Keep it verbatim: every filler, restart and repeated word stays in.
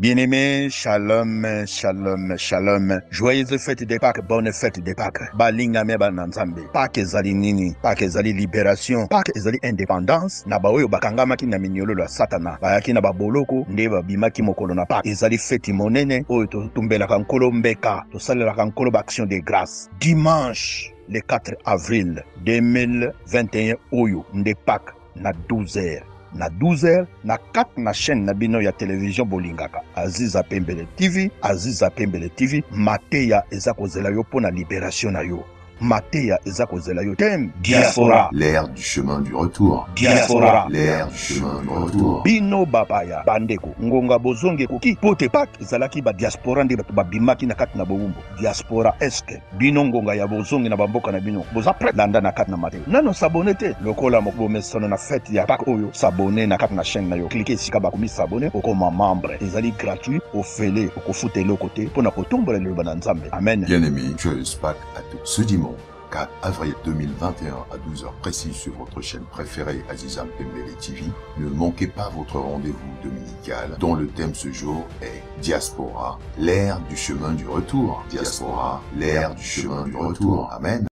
Bien-aimés, shalom, shalom, shalom. Joyeuse fête des Pâques, bonne fête des Pâques. Balinga me bananzambe. Pâques ezali nini? Pâques ezali libération. Pâques ezali indépendance. Na baoyo bakangamaki na minyolo la satana. Bayaki na baboloko nde babimaki mokolo na Pâques. Ezali fête monene oyo totumbelaka nkolo mbeka. Tosalelaka nkolo ba action de grâce. Dimanche le quatre avril deux mille vingt et un oyo nde Pâques na douze heures. Na douze heures, na quatre na chaîne na bino ya télévision bolingaka. Aziza Pembele T V, Aziza Pembele T V, Mateya eza kozela yo pona libération na yo. Mateya eza kozela yo thème diaspora, l'ère du chemin du retour. Diaspora, l'ère du chemin du retour. Bino babaya bandeko ngonga bozonge koki pote Pâques ezalaki ba diaspora nde bato babimaki na kati na bowumbo. Diaspora eske bino ngonga ya bozonge na bamboka na bino boza prêt landa na kati na Mateya. Nano s'abonner te lokola moko mesono na fête ya Pâques oyo s'abonner na kati na chaîne na yo. Cliquez sika bakomi s'abonner okoma membre. Ezali gratuit ofele okofutela côté pona kotombola le bananzambe. Amen. Bien-aimés, joyeuse Pâques à tous. Ce dimanche quatre avril deux mille vingt et un à douze heures précises sur votre chaîne préférée Aziza Pembele T V. Ne manquez pas votre rendez-vous dominical dont le thème ce jour est Diaspora, l'ère du chemin du retour. Diaspora, l'ère du chemin du retour. Amen.